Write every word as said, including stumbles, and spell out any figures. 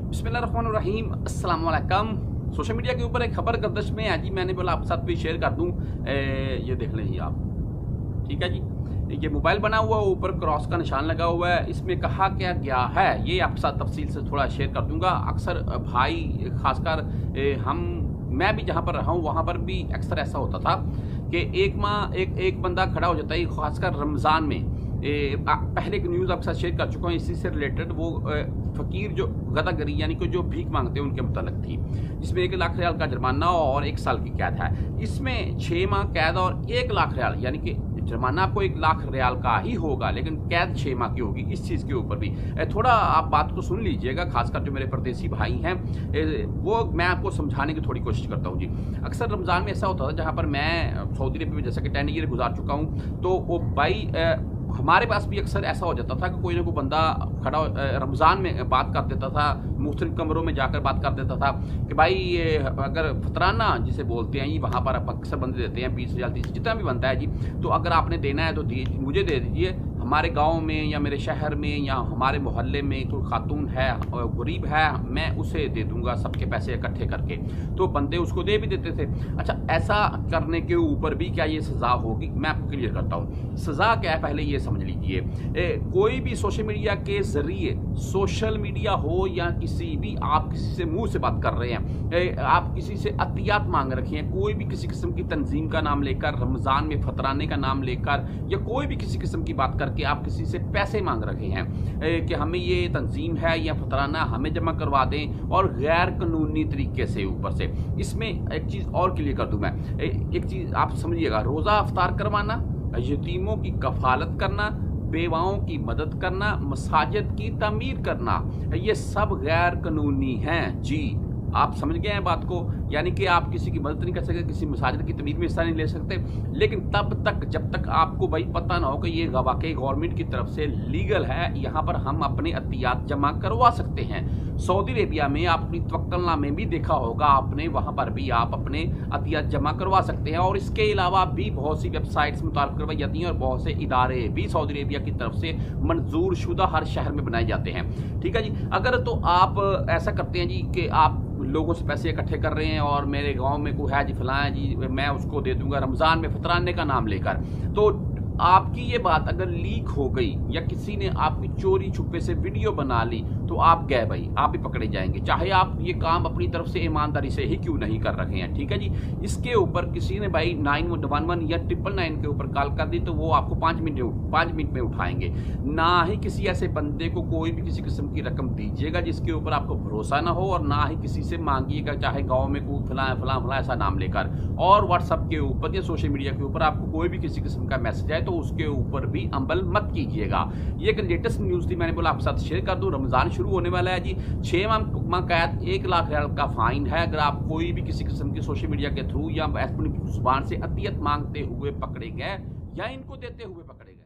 बिस्मिल्लाहिर्रहमानिर्रहीम, अस्सलाम वालेकुम। सोशल मीडिया के ऊपर एक खबर गर्दिश में है जी, मैंने बोला आपके साथ भी शेयर कर दूं। ए, ये देख लें जी आप, ठीक है जी। ये मोबाइल बना हुआ, ऊपर क्रॉस का निशान लगा हुआ है। इसमें कहा क्या गया है ये आपके साथ तफसील से थोड़ा शेयर कर दूंगा। अक्सर भाई खासकर हम मैं भी जहाँ पर रहा हूँ वहाँ पर भी अक्सर ऐसा होता था कि एक माह एक एक बंदा खड़ा हो जाता है, खासकर रमज़ान में। ए, आ, पहले एक न्यूज़ आपके साथ शेयर कर चुका हूँ इसी से रिलेटेड। वो ए, फ़कीर जो गदागरी यानी कि जो भीख मांगते हैं उनके मुतालिक थी, जिसमें एक लाख रियाल का जुर्माना और एक साल की कैद है। इसमें छः माह कैद और एक लाख रियाल, यानी कि जुर्माना आपको एक लाख रियाल का ही होगा लेकिन कैद छः माह की होगी। इस चीज़ के ऊपर भी थोड़ा आप बात को सुन लीजिएगा, खासकर जो मेरे परदेसी भाई हैं वो मैं आपको समझाने की थोड़ी कोशिश करता हूँ जी। अक्सर रमज़ान में ऐसा होता था, जहाँ पर मैं सऊदी अरब में जैसा कि टेन ईयर गुजार चुका हूँ, तो वो भाई हमारे पास भी अक्सर ऐसा हो जाता था कि कोई ना कोई बंदा खड़ा रमज़ान में बात कर देता था, मुख्तलिफ कमरों में जाकर बात कर देता था कि भाई ये अगर फतराना जिसे बोलते हैं ये वहाँ पर अक्सर बंदे देते हैं बीस हज़ार तीस जितना भी बनता है जी, तो अगर आपने देना है तो मुझे दे दीजिए। हमारे गांव में या मेरे शहर में या हमारे मोहल्ले में कोई खातून है गरीब है, मैं उसे दे दूंगा सबके पैसे इकट्ठे करके, तो बंदे उसको दे भी देते थे। अच्छा, ऐसा करने के ऊपर भी क्या ये सज़ा होगी? मैं आपको क्लियर करता हूँ सज़ा क्या है, पहले ये समझ लीजिए। कोई भी सोशल मीडिया के ज़रिए, सोशल मीडिया हो या किसी भी, आप किसी से मुंह से बात कर रहे हैं, ए, आप किसी से अतियात मांग रखे हैं, कोई भी किसी किस्म की तंजीम का नाम लेकर, रमज़ान में फतराने का नाम लेकर, या कोई भी किसी किस्म की बात करके आप किसी से पैसे मांग रहे हैं ए, कि हमें ये तंजीम है या फतराना हमें जमा करवा दें, और गैर कानूनी तरीके से ऊपर से। इसमें एक चीज़ और क्लियर कर दूं मैं, ए, एक चीज़ आप समझिएगा, रोज़ा अफ्तार करवाना, यतीमों की कफालत करना, बेवाओं की मदद करना, मसाजिद की तमीर करना, ये सब गैर कानूनी हैं जी। आप समझ गए हैं बात को, यानी कि आप किसी की मदद नहीं कर सकते, किसी मसाजिद की तमीर में हिस्सा नहीं ले सकते, लेकिन तब तक जब तक आपको भाई पता ना हो कि ये वाकई गवर्नमेंट की तरफ से लीगल है, यहाँ पर हम अपने अतियात जमा करवा सकते हैं। सऊदी अरेबिया में आप अपनी तवक्कुलनामे भी देखा होगा आपने, वहाँ पर भी आप अपने अतियात जमा करवा सकते हैं। और इसके अलावा भी बहुत सी वेबसाइट्स मुतारफ करवाई जाती हैं और बहुत से इदारे भी सऊदी अरेबिया की तरफ से मंजूर शुदा हर शहर में बनाए जाते हैं, ठीक है जी। अगर तो आप ऐसा करते हैं जी कि आप लोगों से पैसे इकट्ठे कर रहे हैं और मेरे गांव में कोई है जी फलां है जी, मैं उसको दे दूंगा रमज़ान में फतराने का नाम लेकर, तो आपकी ये बात अगर लीक हो गई या किसी ने आपकी चोरी छुपे से वीडियो बना ली तो आप गए भाई, आप ही पकड़े जाएंगे, चाहे आप ये काम अपनी तरफ से ईमानदारी से ही क्यों नहीं कर रहे हैं, ठीक है जी। इसके ऊपर किसी ने भाई नाइन वन वन या ट्रिपल नाइन के ऊपर कॉल कर दी तो वो आपको पाँच मिनट पाँच मिनट में उठाएंगे। ना ही किसी ऐसे बंदे को कोई भी किसी किस्म की रकम दीजिएगा जिसके ऊपर आपको भरोसा ना हो, और ना ही किसी से मांगिएगा, चाहे गाँव में कोई फलां फलां फलां ऐसा नाम लेकर। और व्हाट्सअप के ऊपर या सोशल मीडिया के ऊपर आपको कोई भी किसी किस्म का मैसेज आए तो उसके ऊपर भी अमल मत कीजिएगा। ये एक लेटेस्ट न्यूज़ थी, मैंने बोला आपके साथ शेयर कर दूं। रमज़ान शुरू होने वाला है जी, छः माह कैद, एक लाख रियाल का फाइन है अगर आप कोई भी किसी किस्म की सोशल मीडिया के थ्रू या अपनी जुबान से अतियत मांगते हुए पकड़े गए या इनको देते हुए पकड़े गए।